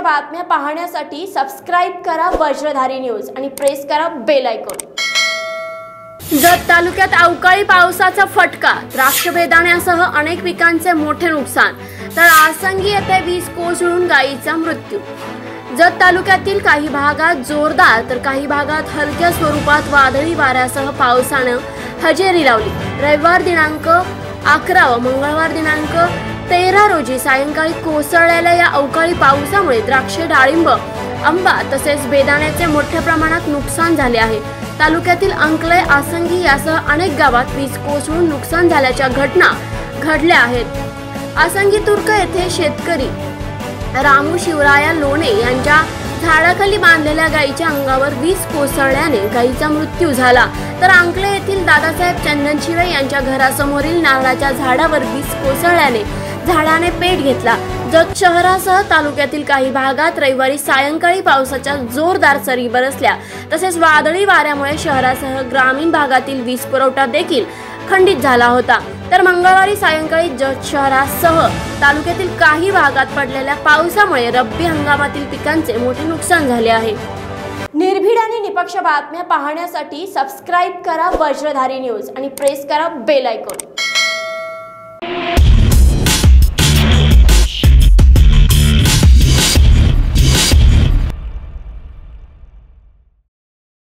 बातम्या पाहण्यासाठी सबस्क्राइब करा वज्रधारी न्यूज आणि प्रेस करा बेल आयकॉन। जत तालुक्यात अवकाळी पावसाचा फटका, द्राक्ष बेदाण्यासह अनेक पिकांचे मोठे नुकसान, तर आसंगी येथे वीज कोसळून गायीचा मृत्यू। जत तालुक्यातील काही भागात जोरदार तर काही भागात हलक्या स्वरूपात वादळी वाऱ्यासह पावसाने हजेरी लावली। रविवार दिनांक 11 व मंगळवार दिनांक 13 रोजी सायंकाळी कोसळलेल्या या अवकाळी पावसामुळे द्राक्षे, डाळिंब, आंबा तसेच बेदाण्याचे मोठ्या प्रमाणात नुकसान झाले आहे। तालुक्यातील अंकलय, आसंगी यासह अनेक गावात वीज कोसळून नुकसान झाल्याच्या घटना घडल्या आहेत। आसंगी तुर्क येथे शेतकरी रामू शिवराया लोणे यांच्या झाडाखाली बांधलेल्या गायीच्या अंगावर वीज कोसळल्याने गायीचा मृत्यू झाला, तर अंकले येथील दादासाहेब चंदनशिवे यांच्या घरासमोरील नारळाच्या झाडावर वीज कोसळल्याने झाडाने पेट घेतला। जत शहरासह तालुक्यातील काही भागात रविवारी सायंकाळी पावसाच्या जोरदार सरी बरसल्या, तसेच वादळी वाऱ्यामुळे शहरासह ग्रामीण भागातील वीज पुरवठा देखील खंडित झाला होता। तर मंगळवारी सायंकाळी जत शहरासह तालुक्यातील काही भागात पडलेल्या पावसामुळे रब्बी हंगामातील पिकांचे मोठे नुकसान झाले आहे। निर्भीड आणि निपक्ष बातम्या पाहण्यासाठी सबस्क्राइब करा वज्रधारी न्यूज आणि प्रेस करा बेल आयकॉन।